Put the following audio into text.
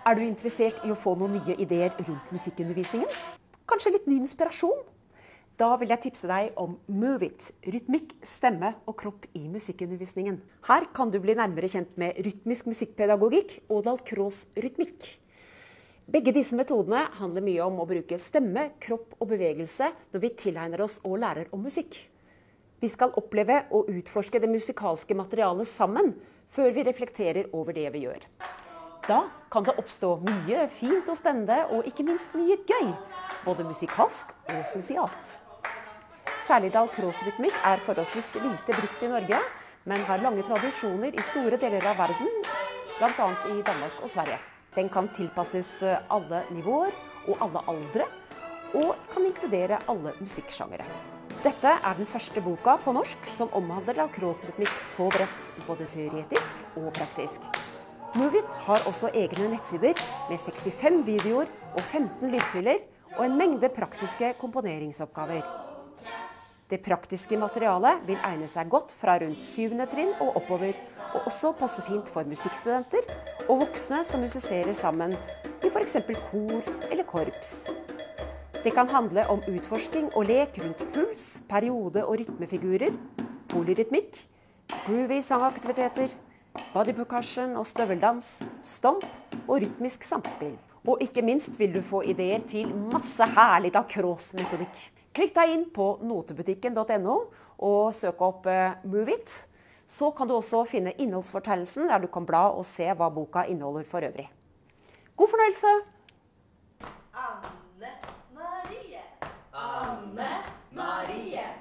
Er du interessert i å få noen nye ideer rundt musikkundervisningen? Kanskje litt ny inspirasjon? Da vil jeg tipse deg om Move It, rytmikk, stemme og kropp i musikkundervisningen. Her kan du bli nærmere kjent med rytmisk musikkpedagogikk og Dalcroze rytmikk. Begge disse metodene handler mye om å bruke stemme, kropp og bevegelse når vi tilegner oss og lærer om musikk. Vi skal oppleve og utforske det musikalske materialet sammen før vi reflekterer over det vi gjør. Da kan det oppstå mye fint og spennende, og ikke minst mye gøy, både musikalsk og sosialt. Særlig Dalcroze rytmikk er forholdsvis lite brukt i Norge, men har lange tradisjoner i store deler av verden, blant annet i Danmark og Sverige. Den kan tilpasses alle nivåer og alle aldre, og kan inkludere alle musikksjangere. Dette er den første boka på norsk som omhandler Dalcroze rytmikk så bredt, både teoretisk og praktisk. Move It har også egne nettsider med 65 videoer og 15 lydfiler og en mengde praktiske komponeringsoppgaver. Det praktiske materialet vil egne seg godt fra rundt 7. trinn og oppover, og også passe fint for musikkstudenter og voksne som musiserer sammen i for eksempel kor eller korps. Det kan handle om utforsking og lek rundt puls, periode- og rytmefigurer, polyrytmikk, groovy sangaktiviteter, body percussion og støveldans, stomp og rytmisk samspill. Og ikke minst vil du få ideer til masse herlig Dalcroze-metodikk. Klikk deg inn på notebutikken.no og søk opp Move It. Så kan du også finne innholdsfortegnelsen der du kan bla og se hva boka inneholder for øvrig. God fornøyelse! Anne Marie! Anne Marie!